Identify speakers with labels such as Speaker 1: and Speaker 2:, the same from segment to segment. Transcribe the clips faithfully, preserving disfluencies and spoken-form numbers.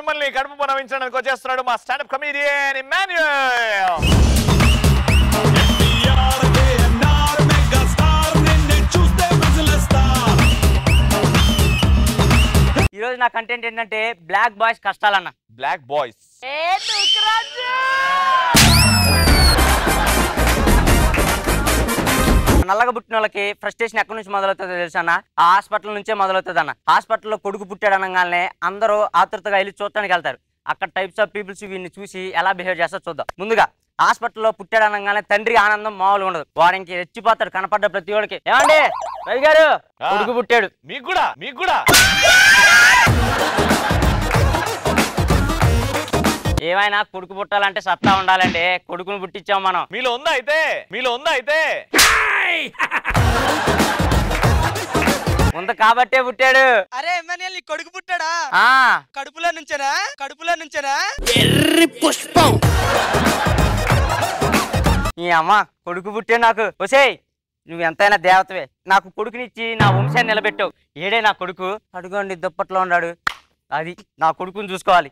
Speaker 1: మిమ్మల్ని కడుపు పొనవించడానికి వచ్చేస్తున్నాడు మా స్టాండప్ కమెడియన్ ఇమ్మాన్యుయల్.
Speaker 2: ఈ రోజు నా కంటెంట్ ఏంటంటే బ్లాక్ బాయ్స్ కష్టాలన్న.
Speaker 1: బ్లాక్ బాయ్స్
Speaker 2: నల్లగా పుట్టిన వాళ్ళకి ఫ్రస్ట్రేషన్ ఎక్కడి నుంచి మొదలవుతుందో తెలుసా అన్న? ఆ హాస్పిటల్ నుంచే మొదలవుతుంది అన్న. హాస్పిటల్లో కొడుకు పుట్టాడు అనగానే అందరూ ఆతృతగా వెళ్ళి చూడటానికి వెళ్తారు. అక్కడ టైప్స్ ఆఫ్ పీపుల్స్ వీడిని చూసి ఎలా బిహేవ్ చేస్తారో చూద్దాం. ముందుగా హాస్పిటల్లో పుట్టాడు అనగానే తండ్రి ఆనందం మామూలుగా ఉండదు. వాడికి రెచ్చిపోతాడు కనపడ్డ ప్రతి వాడికి. ఏమండి రవి గారు కొడుకు పుట్టాడు.
Speaker 1: మీకు కూడా మీకు కూడా
Speaker 2: ఏమైనా కొడుకు పుట్టాలంటే సత్తా ఉండాలండి. కొడుకును పుట్టించాం మనం.
Speaker 1: మీలో ఉందా అయితే మీలో ఉందా అయితే
Speaker 2: ఉంది కాబట్టే పుట్టాడు.
Speaker 3: అరే ఎమ్మెన్యే నీ కొడుకు పుట్టాడా?
Speaker 2: ఆ
Speaker 3: కడుపులో నుంచేనా? కడుపులో నుంచేనా?
Speaker 2: ఎర్రి పుష్పం. ఈ అమ్మ కొడుకు పుట్టాడు నాకు. ఒసేయ్ నువ్వు ఎంతైనా దేవతవే. నాకు కొడుకునిచ్చి నా వంశాన్ని నిలబెట్టావు. ఏడే నా కొడుకు? అడుగండి దుప్పట్లో ఉన్నాడు. అది నా కొడుకుని చూసుకోవాలి.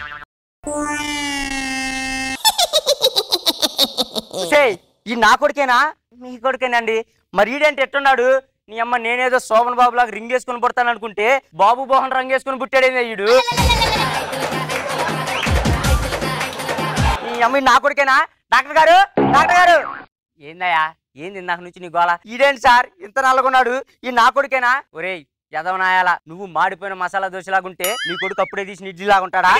Speaker 2: ఈ నా కొడుకేనా? మీ కొడుకేనండి. మరి ఈడేంటి ఎట్టున్నాడు? నీ అమ్మ నేనేదో శోభన్ బాబు లాగా రింగ్ వేసుకుని పుడతాను అనుకుంటే బాబు బోహన్ రంగు వేసుకుని పుట్టాడేంది ఈడు. ఈ అమ్మ నా కొడుకేనా? డాక్టర్ గారు డాక్టర్ గారు ఏందయ్యా? ఏంది ఇందాక నుంచి నీ గోళ? ఈడేంటి సార్ ఇంత నల్లగొన్నాడు? ఈ నా కొడుకేనా? ఒరేయ్ యదవనాయాల, నువ్వు మాడిపోయిన మసాలా దోశలాగుంటే నీ కొడుకు అప్పుడే తీసి ఇడ్లీ లాగుంటాడా?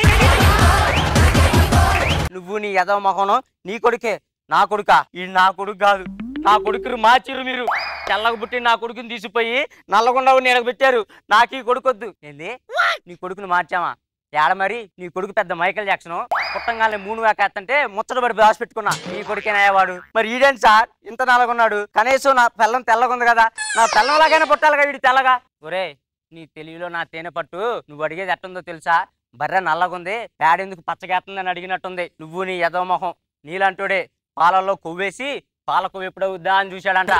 Speaker 2: నువ్వు నీ యదవ మొహను నీ కొడుకే. నా కొడుకా? ఈ నా కొడుకు కాదు. నా కొడుకును మార్చిరు మీరు. తెల్లగా పుట్టి నా కొడుకుని తీసిపోయి నల్లగొండవు నేను పెట్టారు. నాకు ఈ కొడుకొద్దు. ఏంది నీ కొడుకుని మార్చామా? ఏడ మరి నీ కొడుకు పెద్ద మైకేల్ జాక్సన్. పుట్టంగానే మూడు వేకేస్తంటే ముచ్చటపడి దాచి పెట్టుకున్నా. నీ కొడుకేనాయేవాడు. మరి ఈడేంటి సార్ ఇంత నల్లగొన్నాడు? కనీసం నా పిల్లం తెల్లగుంది కదా, నా పిల్లంలాగైనా పుట్టాలిగా వీడి తెల్లగా. ఒరే నీ తెలివిలో నా తేనె పట్టు. నువ్వు అడిగేది ఎట్టుందో తెలుసా? బర్రె నల్లగుంది పేడెందుకు పచ్చగేస్తుందని అడిగినట్టుంది. నువ్వు నీ యదవ మొహం. నీలాంటోడే పాలల్లో కొవ్వేసి పాల కొవ్వు ఎప్పుడవుద్దా అని చూశాడంట.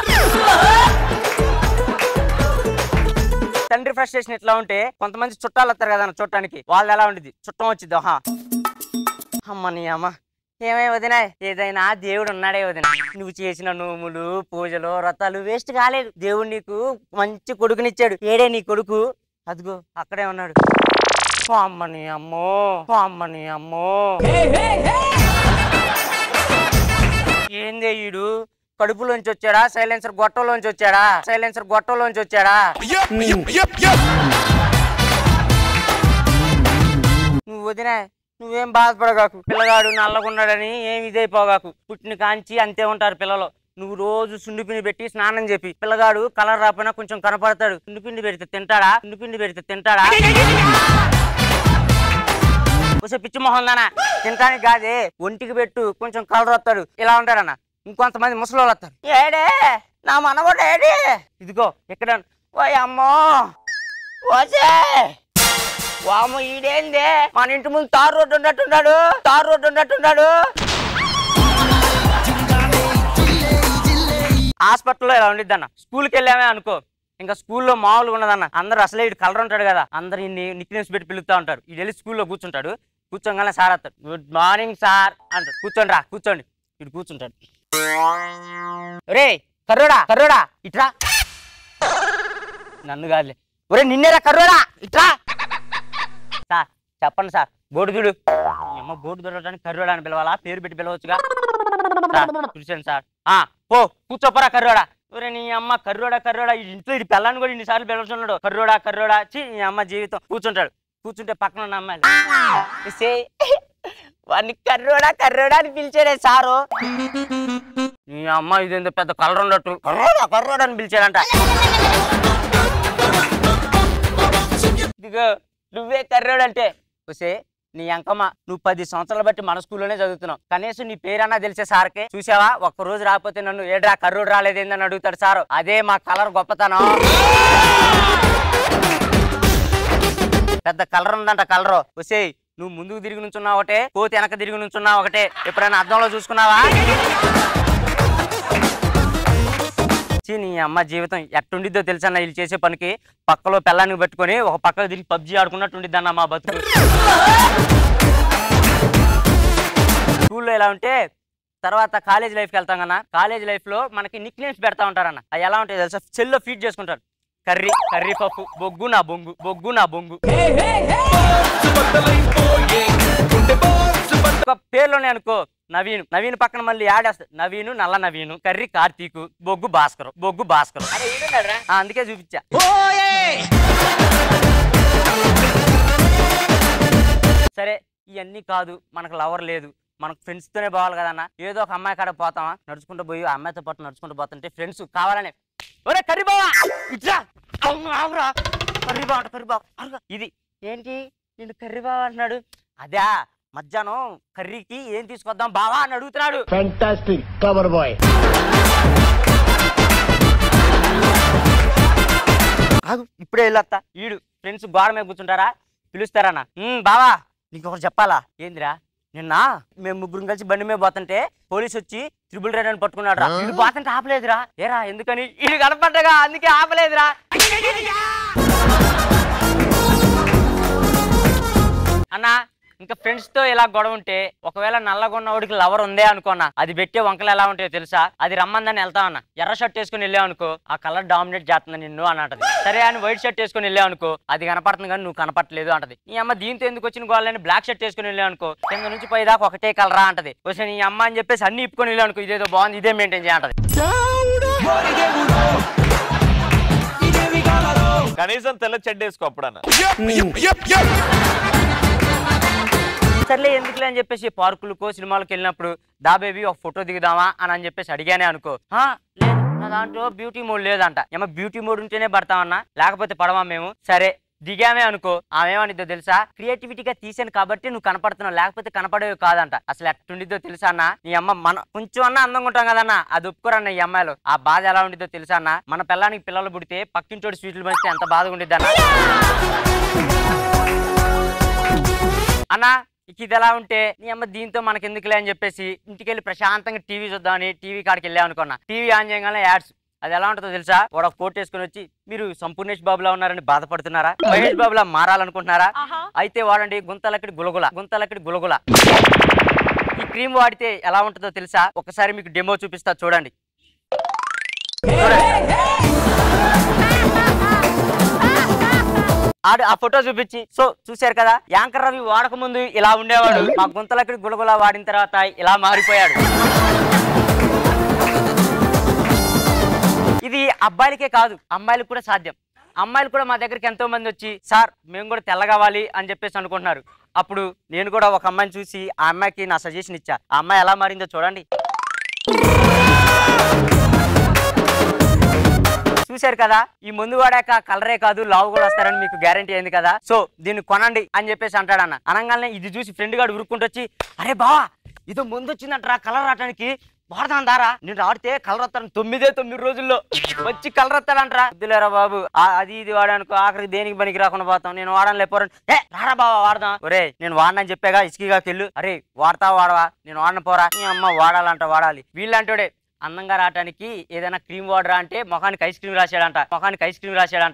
Speaker 2: తండ్రి ఫ్రస్ట్రేషన్ ఎట్లా ఉంటే కొంతమంది చుట్టాలు వస్తారు కదా చూడటానికి. వాళ్ళు ఎలా ఉండేది? చుట్టం వచ్చింది. ఆహా అమ్మ నీ అమ్మ ఏమై వదినా? ఏదైనా దేవుడు ఉన్నాడే వదినా. నువ్వు చేసిన నోములు పూజలు వ్రతాలు వేస్ట్ కాలేదు. దేవుడు నీకు మంచి కొడుకునిచ్చాడు. ఏడే నీ కొడుకు? అదిగో అక్కడే ఉన్నాడు. అమ్మని అమ్మో అమ్మని అమ్మో. ఏందే ఈడు? కడుపులోంచి వచ్చాడా? సైలెన్సర్ గొట్టంలోంచి వచ్చాడా? సైలెన్సర్ గొట్టంలోంచి వచ్చాడా? నువ్వు వదినా నువ్వేం బాధపడగాకు. పిల్లగాడు నల్లగున్నాడని ఏమి ఇదైపోగాకు. పుట్టిన కాంచి అంతే ఉంటారు పిల్లలు. నువ్వు రోజు సుండిపిండి పెట్టి స్నానం చెప్పి పిల్లగాడు కలర్ రాపోయినా కొంచెం కనపడతాడు. సుండిపిండి పెడితే తింటాడా? సుండిపిండి పెడితే తింటాడా? కొంచెం పిచ్చి మొహం దానా? తినటానికి కాదే ఒంటికి పెట్టు కొంచెం కలర్ వస్తాడు. ఇలా ఉంటాడన్న. ఇంకొంతమంది ముసలి వస్తారు. ఏడే నా మనవడు ఏడే? ఇదిగో ఇక్కడ. ఓ అమ్మో ఓసే వాము ఈడేందే? మన ఇంటి ముందు తారు రోడ్డు ఉన్నట్టున్నాడు. తారు రోడ్డు ఉన్నట్టున్నాడు. హాస్పిటల్లో ఇలా ఉండిద్ది అన్న. స్కూల్కి వెళ్ళామే అనుకో, ఇంకా స్కూల్లో మామూలుగా ఉన్నదన్న. అందరూ అసలే ఇటు కలర్ ఉంటాడు కదా, అందరు ఇన్ని నిక్ నేమ్స్ పెట్టి పిలుస్తూ ఉంటారు. ఇటు వెళ్ళి స్కూల్లో కూర్చుంటాడు. కూర్చోగానే సార్ వస్తాడు. గుడ్ మార్నింగ్ సార్ అంటాడు. కూర్చోండి రా కూర్చోండి. ఇటు కూర్చుంటాడు. రే కర్రోడా కర్రోడా ఇట్రా. నన్ను కాదులే. ఒరే నిన్నేరా కర్రోడా ఇట్రా. సార్ చెప్పండి సార్. బోర్డు చూడు. అమ్మ బోర్డు చూడటానికి కర్రోడా అని పిలవాలా? పేరు పెట్టి పిలవచ్చుగా. చూసాను సార్. ఆ పో కూర్చోపరా కర్రోడా. ఒరే నీ అమ్మ కర్రోడా కర్రోడా. ఈ ఇంట్లో ఇది పిల్లని కూడా ఇన్నిసార్లు పిలుచున్నాడు. కర్రోడా కర్రోడా. చి నీ అమ్మ జీవితం. కూర్చుంటాడు. కూర్చుంటే పక్కన ఉన్న అమ్మాయి వాడిని కర్రోడా కర్రోడా అని పిలిచాడే సారు. నీ అమ్మ ఇదేందో పెద్ద కలర్ ఉన్నట్టు కర్రోడా కర్రోడా అని పిలిచాడంట. ఇదిగో నువ్వే కర్రోడు అంటే. వసే నీ అంకమ్మ నువ్వు పది సంవత్సరాలు బట్టి మన స్కూల్లోనే చదువుతున్నావు. కనీసం నీ పేరన్నా తెలిసే సార్కే. చూసావా ఒక్క రోజు రాకపోతే నన్ను ఏడ్రా కర్రోడు రాలేదేందని అడుగుతాడు సారు. అదే మా కలర్ గొప్పతనం. పెద్ద కలర్ ఉందంట కలరు. వసే నువ్వు ముందుకు తిరిగి నుంచున్నావు ఒకటే, కోతి వెనక తిరిగి నుంచున్నావు ఒకటే. ఎప్పుడైనా అద్దంలో చూసుకున్నావా? చి నీ అమ్మ జీవితం ఎట్టుండిద్దో తెలుసన్న వీళ్ళు చేసే పనికి పక్కలో పెళ్ళానికి పెట్టుకొని ఒక పక్కకు తిరిగి పబ్జీ ఆడుకున్నట్టు ఉండిద్దన్న మా బతుకు స్కూల్లో ఎలా ఉంటే తర్వాత కాలేజ్ లైఫ్కి వెళ్తాం కన్నా కాలేజ్ లైఫ్లో మనకి నిక్ నేమ్స్ పెడతా ఉంటారన్న అవి ఎలా ఉంటాయి తెలుసా సెల్లో ఫీడ్ చేసుకుంటారు కర్రీ కర్రీ పప్పు బొగ్గు నా బొంగు బొగ్గు నా బొంగు ఒక పేర్లోనే అనుకో నవీన్ నవీన్ పక్కన మళ్ళీ యాడేస్తా నవీను నల్ల నవీను కర్రీ కార్తీకు బొగ్గు భాస్కర్ బొగ్గు భాస్కర్ అందుకే చూపించా సరే ఇవన్నీ కాదు మనకు లవర్ లేదు మనకు ఫ్రెండ్స్ తోనే పోవాలి కదన్నా ఏదో ఒక అమ్మాయి కాడ పోతామా నడుచుకుంటూ పోయి ఆ అమ్మాయితో పాటు నడుచుకుంటూ పోతుంటే ఫ్రెండ్స్ కావాలనే ఒరే కర్రీ బావా ఇట్లా అవురా కర్రీ బావ కర్రీ బావ ఇది ఏంటి నేను కర్రీ బావా అంటున్నాడు అదే మధ్యాహ్నం కర్రీకి ఏం తీసుకొద్దాం బావా అని అడుగుతున్నాడు
Speaker 4: ఫ్యాంటాస్టిక్ క్లవర్ బాయ్
Speaker 2: ఇప్పుడే వెళ్ళొస్తా ఈడు ఫ్రెండ్స్ గోడ మీద కూర్చుంటారా పిలుస్తారన్నా బావా నీకు ఒకటి చెప్పాలా ఏందిరా నిన్న మేము ముగ్గురు కలిసి బండి మీద పోతుంటే పోలీసు వచ్చి త్రిబుల్ రైడ్ అని పట్టుకున్నాడు రా వీడు పోతుంటే ఆపలేదురా ఏరా ఎందుకని ఇది కనపడ్డగా అందుకే ఆపలేదురా అన్నా ఇంకా ఫ్రెండ్స్ తో ఇలా గొడవ ఉంటే ఒకవేళ నల్లగొన్నవాడికి లవర్ ఉందే అనుకున్నా అది పెట్టే వంకలు ఎలా ఉంటాయో తెలుసా అది రమ్మందని వెళ్తా అన్న ఎర్ర షర్ట్ వేసుకుని వెళ్ళావు అనుకో ఆ కలర్ డామినేట్ చేస్తుంది నిన్ను అని అంటది సరే అని వైట్ షర్ట్ వేసుకుని వెళ్ళావు అనుకో అది కనపడుతుంది కానీ నువ్వు కనపట్లేదు అంటది నీ అమ్మ దీంతో ఎందుకు వచ్చిన గోళ్ళని బ్లాక్ షర్ట్ వేసుకుని వెళ్ళావు అనుకో కింద నుంచి పైదాకా ఒకటే కలరా అంటది వచ్చి నీ అమ్మ అని చెప్పేసి అన్ని ఇప్పుకొని వెళ్ళావు అనుకో ఇదేదో బాగుంది ఇదే మెయింటైన్ చేయంటది
Speaker 1: కనీసం తెల్ల చెడ్డ వేసుకో అప్పుడన్నా
Speaker 2: సర్లే ఎందుకులే అని చెప్పేసి పార్కులకో సినిమాలకు వెళ్ళినప్పుడు దా బేబీ ఒక ఫోటో దిగుదామా అని అని చెప్పేసి అడిగానే అనుకో లేదు నా దాంట్లో బ్యూటీ మోడ్ లేదంట ఏమో బ్యూటీ మోడ్ ఉంటేనే పడతామన్నా లేకపోతే పడమా మేము సరే దిగామే అనుకో ఆమెమనిద్దో తెలుసా క్రియేటివిటీగా తీసాను కాబట్టి నువ్వు కనపడుతున్నావు లేకపోతే కనపడేవి కాదంట అసలు ఎట్టుండిద్దో తెలుసా అన్న నీ అమ్మ మన కొంచెం అన్నా అందంగా ఉంటాం కదన్నా అది ఒప్పుకోరన్న ఈ అమ్మాయిలు ఆ బాధ ఎలా ఉండిద్దో తెలుసా అన్న మన పిల్లానికి పిల్లలు పుడితే పక్కించోటి స్వీట్లు పంచితే ఎంత బాధగా ఉండిద్ది అన్న అన్నా ఇది ఎలా ఉంటే నీ అమ్మ దీంతో మనకి ఎందుకులే అని చెప్పేసి ఇంటికి వెళ్ళి ప్రశాంతంగా టీవీ చూద్దామని టీవీ కాడికి వెళ్ళాం అనుకున్నా టీవీ ఆన్ చేయగానే యాడ్స్ అది ఎలా ఉంటుందో తెలుసా వాడు ఒక కోట్ వేసుకుని వచ్చి మీరు సంపూర్ణేష్ బాబులా ఉన్నారని బాధపడుతున్నారా మహేష్ బాబులా మారాలనుకుంటున్నారా అయితే వాడండి గుంతలక్కడి గులగుల గుంతలక్కడి గులగుల ఈ క్రీమ్ వాడితే ఎలా ఉంటుందో తెలుసా ఒకసారి మీకు డెమో చూపిస్తా చూడండి ఆడు ఆ ఫోటో చూపించి సో చూశారు కదా యాంకర్ రవి వాడక ముందు ఇలా ఉండేవాడు మా గుంతలక్కడి గులగుల వాడిన తర్వాత ఇలా మారిపోయాడు ఇది అబ్బాయిలకే కాదు అమ్మాయిలకు కూడా సాధ్యం అమ్మాయిలు కూడా మా దగ్గరికి ఎంతో మంది వచ్చి సార్ మేము కూడా తెల్లగావాలి అని చెప్పేసి అనుకుంటున్నారు అప్పుడు నేను కూడా ఒక అమ్మాయిని చూసి ఆ అమ్మాయికి నా సజెషన్ ఇచ్చా ఆ అమ్మాయి ఎలా మారిందో చూడండి చూశారు కదా ఈ ముందు వాడాక కలరే కాదు లావు కూడా వస్తారని మీకు గ్యారంటీ అయింది కదా సో దీన్ని కొనండి అని చెప్పేసి అంటాడన్న అనగానే ఇది చూసి ఫ్రెండ్ గాడు ఉరుక్కుంటూ వచ్చి అరే బావా ఇదో ముందు వచ్చిందంటారా కలర్ రావడానికి వాడదాం దారా నేను ఆడితే కలర్ వస్తాను తొమ్మిదే తొమ్మిది రోజుల్లో వచ్చి కలర్ వస్తాడంటరా వద్దులేరా బాబు అది ఇది వాడానుకో ఆఖరికి దేనికి పనికి రాకుండా పోతాం నేను వాడని లేపోరని ఏ రారా బావా వాడదాం ఒరే నేను వాడనని చెప్పాగా ఇసుకగా తెల్లు అరే వాడతావా వాడవా నేను వాడన పోరా నీ అమ్మ వాడాలంట వాడాలి వీళ్ళంటోడే అందంగా రావడానికి ఏదైనా క్రీమ్ వాడరా అంటే మొఖానికి ఐస్ క్రీమ్ రాశాడంట మొఖానికి ఐస్ క్రీమ్ రాశాడంట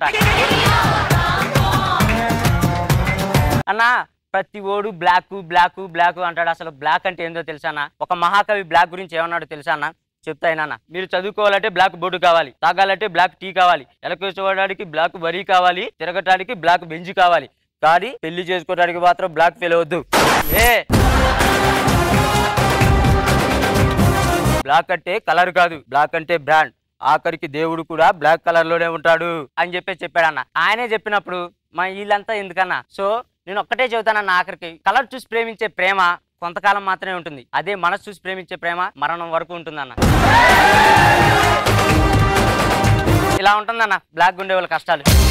Speaker 2: అన్నా ప్రతి ఓడు బ్లాక్ బ్లాక్ బ్లాక్ అంటాడు అసలు బ్లాక్ అంటే ఏందో తెలుసా అన్న ఒక మహాకవి బ్లాక్ గురించి ఏమన్నాడు తెలుసా అన్న చెప్తా నాన్న మీరు చదువుకోవాలంటే బ్లాక్ బోర్డు కావాలి తాగాలంటే బ్లాక్ టీ కావాలి ఎలకోసుకోవడానికి బ్లాక్ వరి కావాలి తిరగటానికి బ్లాక్ బెంజ్ కావాలి కానీ పెళ్లి చేసుకోవడానికి మాత్రం బ్లాక్ ఫెయిల్ అవద్దు ఏ బ్లాక్ అంటే కలర్ కాదు బ్లాక్ అంటే బ్రాండ్ ఆఖరికి దేవుడు కూడా బ్లాక్ కలర్ లోనే ఉంటాడు అని చెప్పి చెప్పాడన్న ఆయనే చెప్పినప్పుడు మా వీళ్ళంతా ఎందుకన్నా సో నేను ఒక్కటే చెబుతానన్న ఆఖరికి కలర్ చూసి ప్రేమించే ప్రేమ కొంతకాలం మాత్రమే ఉంటుంది అదే మనసు చూసి ప్రేమించే ప్రేమ మరణం వరకు ఉంటుందన్న ఇలా ఉంటుందన్న బ్లాక్ ఉండే వాళ్ళ కష్టాలు